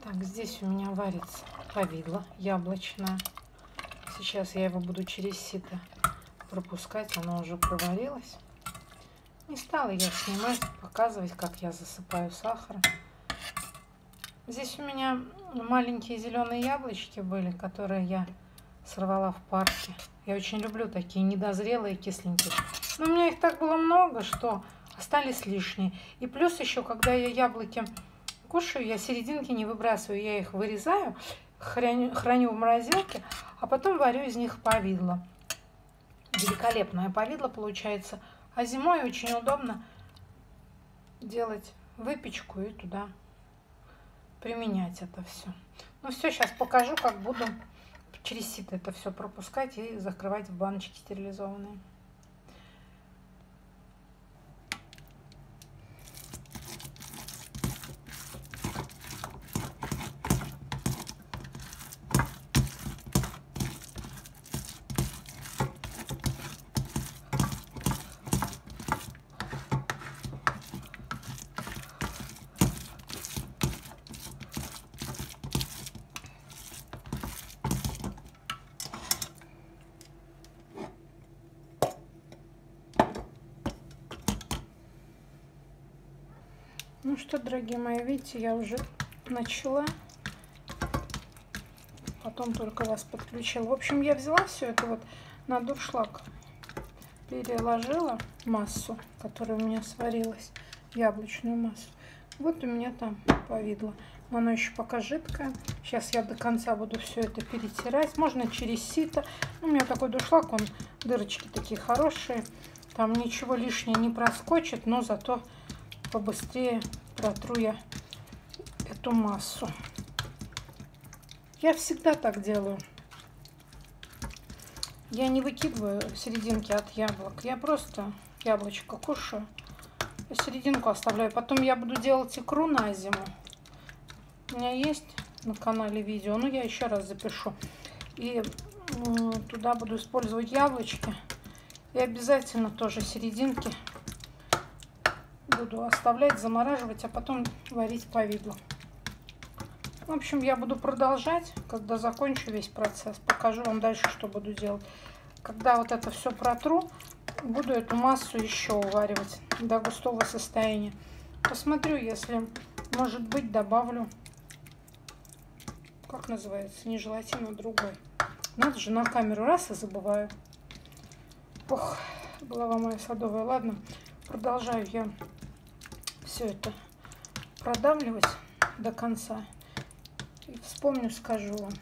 Так, здесь у меня варится повидло яблочное. Сейчас я его буду через сито пропускать, оно уже проварилось. Не стала я снимать, показывать, как я засыпаю сахаром. Здесь у меня маленькие зеленые яблочки были, которые я сорвала в парке. Я очень люблю такие недозрелые, кисленькие. Но у меня их так было много, что остались лишние. И плюс еще, когда я яблоки кушаю, я серединки не выбрасываю, я их вырезаю, храню в морозилке, а потом варю из них повидло. Великолепное повидло получается. А зимой очень удобно делать выпечку и туда применять это все. Ну все, сейчас покажу, как буду через сито это все пропускать и закрывать в баночки стерилизованные. Ну что, дорогие мои, видите, я уже начала. Потом только вас подключила. В общем, я взяла все это вот на дуршлаг, переложила массу, которая у меня сварилась, яблочную массу. Вот у меня там повидло. Но оно еще пока жидкое. Сейчас я до конца буду все это перетирать. Можно через сито. У меня такой дуршлаг, он дырочки такие хорошие. Там ничего лишнего не проскочит, но зато побыстрее протру я эту массу. Я всегда так делаю. Я не выкидываю серединки от яблок. Я просто яблочко кушаю, серединку оставляю. Потом я буду делать икру на зиму. У меня есть на канале видео, но я еще раз запишу. И туда буду использовать яблочки. И обязательно тоже серединки буду оставлять, замораживать, а потом варить повидло. В общем, я буду продолжать, когда закончу весь процесс. Покажу вам дальше, что буду делать. Когда вот это все протру, буду эту массу еще уваривать до густого состояния. Посмотрю, если, может быть, добавлю, как называется, не желатин, а другой. Надо же, на камеру раз и забываю. Ох, голова моя садовая. Ладно, продолжаю я все это продавливать до конца. И вспомню, скажу вам.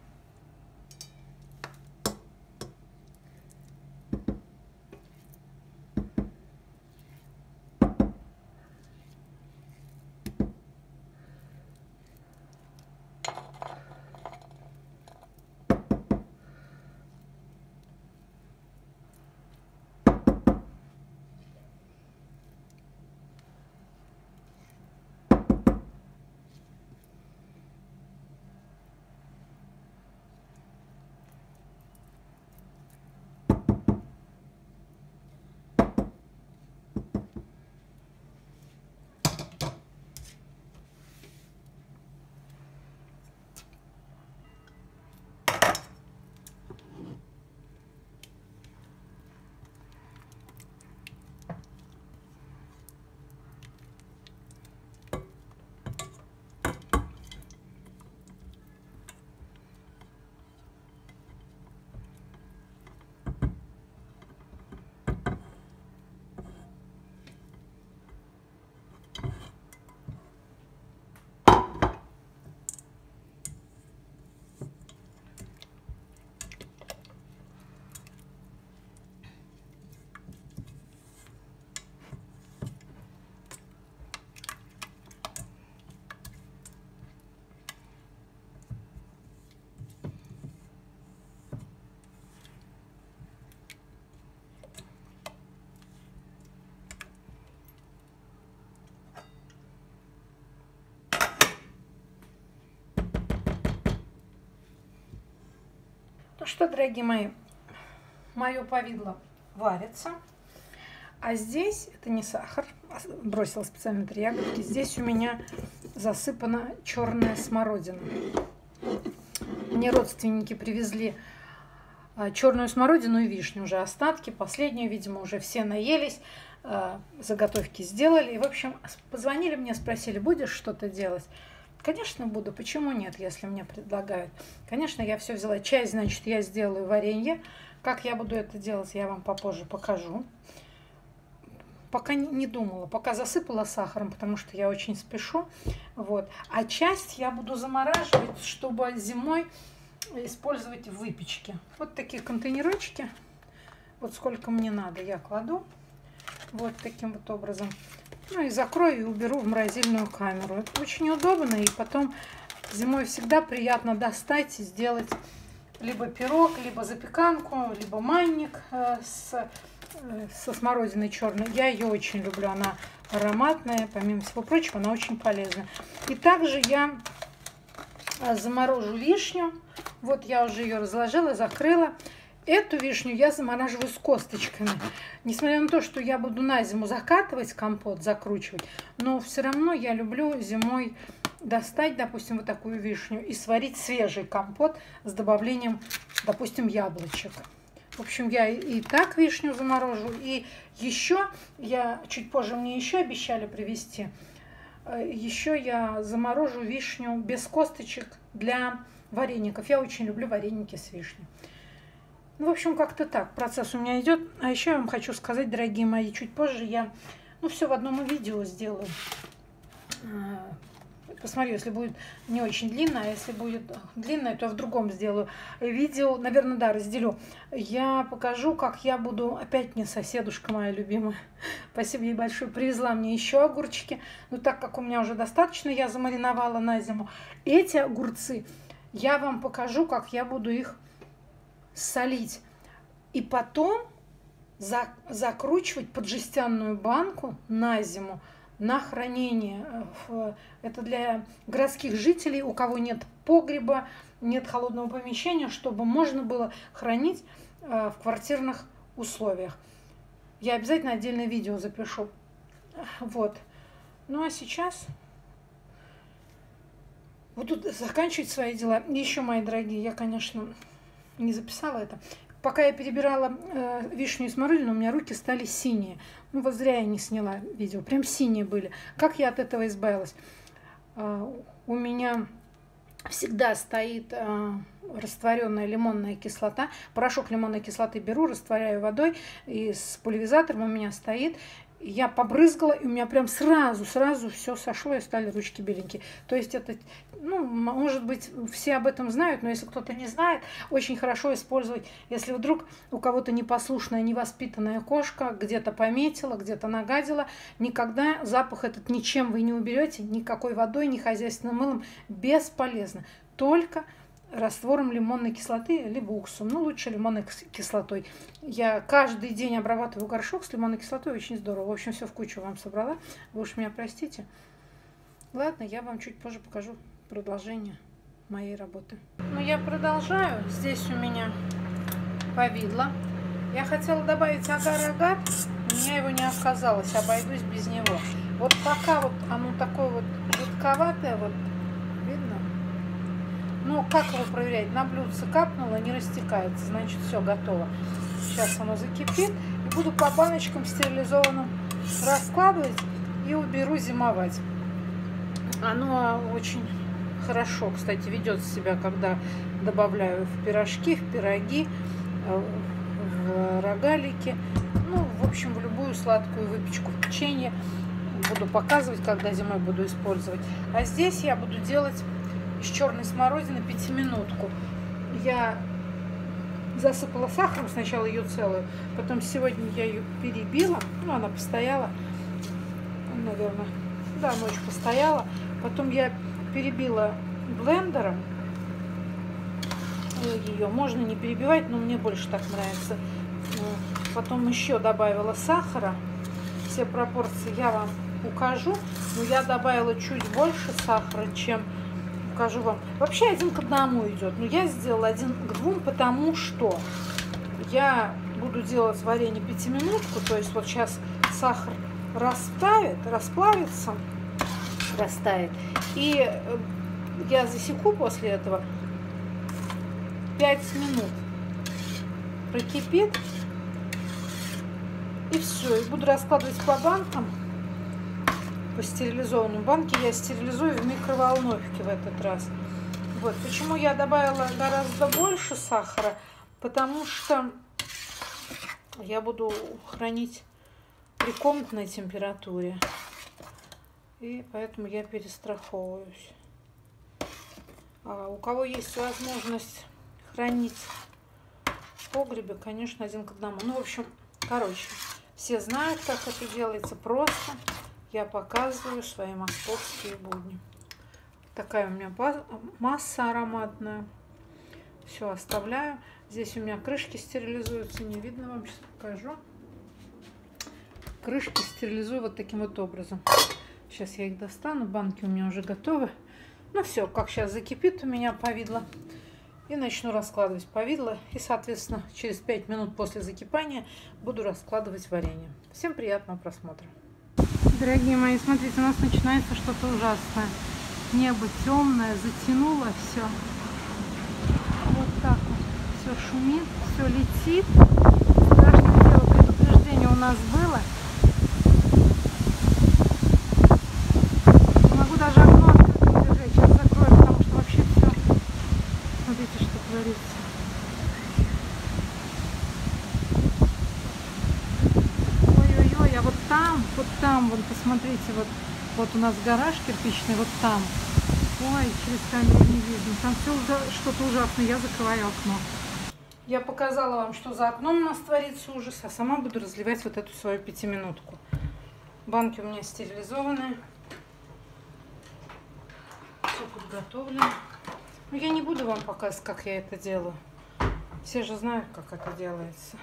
Ну что, дорогие мои, мое повидло варится. А здесь, это не сахар, бросила специально 3 ягодки. Здесь у меня засыпана черная смородина. Мне родственники привезли черную смородину и вишню, уже остатки. Последнюю, видимо, уже все наелись, заготовки сделали. И, в общем, позвонили мне, спросили, будешь что-то делать? Конечно, буду. Почему нет, если мне предлагают? Конечно, я все взяла. Чай, значит, я сделаю варенье. Как я буду это делать, я вам попозже покажу. Пока не думала, пока засыпала сахаром, потому что я очень спешу. Вот. А часть я буду замораживать, чтобы зимой использовать в выпечке. Вот такие контейнерочки. Вот сколько мне надо, я кладу. Вот таким вот образом. Ну и закрою и уберу в морозильную камеру. Это очень удобно. И потом зимой всегда приятно достать и сделать либо пирог, либо запеканку, либо манник со смородиной черной. Я ее очень люблю. Она ароматная. Помимо всего прочего, она очень полезна. И также я заморожу вишню. Вот я уже ее разложила, закрыла. Эту вишню я замораживаю с косточками. Несмотря на то, что я буду на зиму закатывать компот, закручивать, но все равно я люблю зимой достать, допустим, вот такую вишню и сварить свежий компот с добавлением, допустим, яблочек. В общем, я и так вишню заморожу. И еще, чуть позже мне еще обещали привезти, еще я заморожу вишню без косточек для вареников. Я очень люблю вареники с вишней. Ну, в общем, как-то так. Процесс у меня идет. А еще я вам хочу сказать, дорогие мои, чуть позже я, все в одном видео сделаю. Посмотрю, если будет не очень длинно, а если будет длинное, то в другом сделаю видео. Наверное, да, разделю. Я покажу, как я буду... Опять мне соседушка моя любимая, спасибо ей большое, привезла мне еще огурчики. Но так как у меня уже достаточно, я замариновала на зиму. Эти огурцы я вам покажу, как я буду их солить. И потом закручивать под жестяную банку на зиму на хранение. Это для городских жителей, у кого нет погреба, нет холодного помещения, чтобы можно было хранить в квартирных условиях. Я обязательно отдельное видео запишу. Вот. Ну а сейчас буду заканчивать свои дела. Еще, мои дорогие, я, конечно, не записала это. Пока я перебирала вишню и смородину, у меня руки стали синие. Ну вот зря я не сняла видео. Прям синие были. Как я от этого избавилась? У меня всегда стоит растворенная лимонная кислота. Порошок лимонной кислоты беру, растворяю водой. И с пульверизатором у меня стоит. Я побрызгала, и у меня прям сразу все сошло, и стали ручки беленькие. То есть это, может быть, все об этом знают, но если кто-то не знает, очень хорошо использовать, если вдруг у кого-то непослушная, невоспитанная кошка где-то пометила, где-то нагадила, никогда запах этот ничем вы не уберете, никакой водой, ни хозяйственным мылом, бесполезно. Только раствором лимонной кислоты, либо уксусом. Лучше лимонной кислотой. Я каждый день обрабатываю горшок с лимонной кислотой. Очень здорово. В общем, все в кучу вам собрала. Вы уж меня простите. Ладно, я вам чуть позже покажу продолжение моей работы. Я продолжаю. Здесь у меня повидло. Я хотела добавить агар-агар. У меня его не оказалось. Обойдусь без него. Вот пока вот оно такое вот жидковатое, вот видно? Как его проверять? На блюдце капнуло, не растекается, значит, все готово. Сейчас оно закипит. И буду по баночкам стерилизованным раскладывать и уберу зимовать. Оно очень хорошо, кстати, ведет себя, когда добавляю в пирожки, в пироги, в рогалики. В общем, в любую сладкую выпечку, в печенье. Буду показывать, когда зимой буду использовать. А здесь я буду делать из черной смородины 5-минутку. Я засыпала сахаром сначала ее целую, потом сегодня я ее перебила, она постояла, наверное, ночь постояла, потом я перебила блендером ее, можно не перебивать, но мне больше так нравится. Потом еще добавила сахара, все пропорции я вам укажу, но я добавила чуть больше сахара, чем покажу вам. Вообще 1 к 1 идет. Но я сделала 1 к 2, потому что я буду делать варенье 5-минутку. То есть вот сейчас сахар расплавится. растает. И я засеку после этого 5 минут. Прокипит. И все. И буду раскладывать по банкам. По стерилизованным. Банки я стерилизую в микроволновке в этот раз. Вот. Почему я добавила гораздо больше сахара? Потому что я буду хранить при комнатной температуре. И поэтому я перестраховываюсь. А у кого есть возможность хранить в погребе, конечно, 1 к 1. Ну, в общем, короче, все знают, как это делается. Просто я показываю свои московские будни. Такая у меня масса ароматная. Все оставляю. Здесь у меня крышки стерилизуются. Не видно, вам сейчас покажу. Крышки стерилизую вот таким вот образом. Сейчас я их достану. Банки у меня уже готовы. Ну все, как сейчас закипит у меня повидло. И начну раскладывать повидло. И, соответственно, через 5 минут после закипания буду раскладывать варенье. Всем приятного просмотра. Дорогие мои, смотрите, у нас начинается что-то ужасное. Небо темное, затянуло все. Вот так вот. Все шумит, все летит. Страшное дело, предупреждение у нас было. Не могу даже окно открыть держать. Сейчас закрою, потому что вообще все. Смотрите, что творится. Ой-ой-ой, а вот там, вот посмотрите, вот у нас гараж кирпичный, вот там. Ой, через камеру не видно. Там все что-то ужасное. Я закрываю окно. Я показала вам, что за окном у нас творится ужас, а сама буду разливать вот эту свою 5-минутку. Банки у меня стерилизованные. Все подготовлено. Но я не буду вам показывать, как я это делаю. Все же знают, как это делается.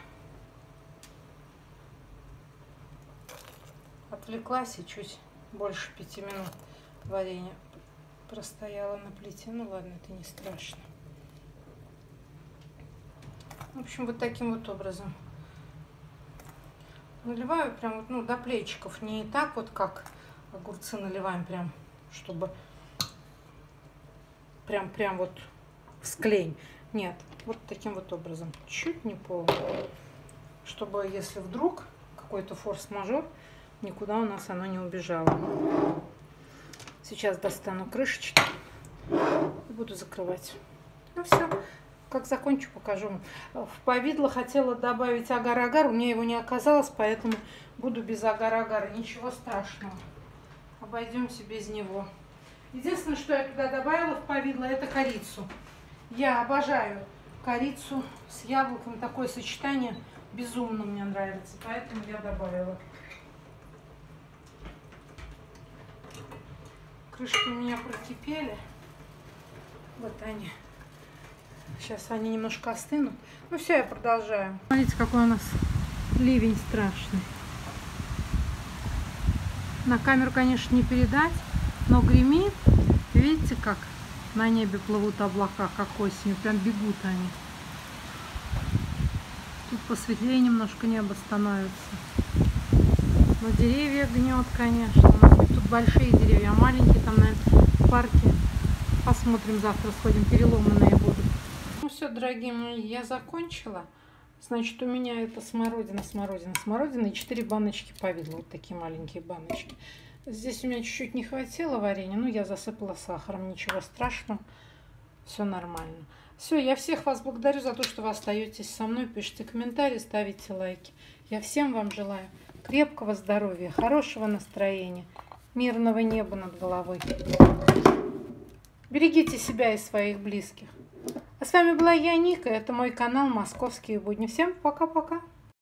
Отвлеклась и чуть больше 5 минут варенье простояла на плите. Ну ладно, это не страшно. В общем, вот таким вот образом. Наливаю прям вот, ну, до плечиков. Не так вот, как огурцы наливаем прям, чтобы прям вот склень. Нет, вот таким вот образом. Чуть не полно. Чтобы, если вдруг какой-то форс-мажор, никуда у нас оно не убежало. Сейчас достану крышечки и буду закрывать. Ну все. Как закончу, покажу. В повидло хотела добавить агар-агар, у меня его не оказалось, поэтому буду без агар-агара. Ничего страшного. Обойдемся без него. Единственное, что я туда добавила в повидло, это корицу. Я обожаю корицу с яблоком. Такое сочетание безумно мне нравится, поэтому я добавила. Крышки у меня прокипели. Вот они. Сейчас они немножко остынут. Ну все, я продолжаю. Смотрите, какой у нас ливень страшный. На камеру, конечно, не передать, но гремит. Видите, как на небе плывут облака, как осенью. Прям бегут они. Тут посветлее немножко небо становится. Но деревья гнет, конечно. У нас тут большие деревья, а маленькие там, наверное, в парке. Посмотрим, завтра сходим, переломанные будут. Ну все, дорогие мои, я закончила. Значит, у меня это смородина и 4 баночки повидло. Вот такие маленькие баночки. Здесь у меня чуть-чуть не хватило варенья, но я засыпала сахаром. Ничего страшного, все нормально. Все, я всех вас благодарю за то, что вы остаетесь со мной. Пишите комментарии, ставите лайки. Я всем вам желаю крепкого здоровья, хорошего настроения, мирного неба над головой. Берегите себя и своих близких. А с вами была я, Ника. Это мой канал «Московские будни». Всем пока-пока.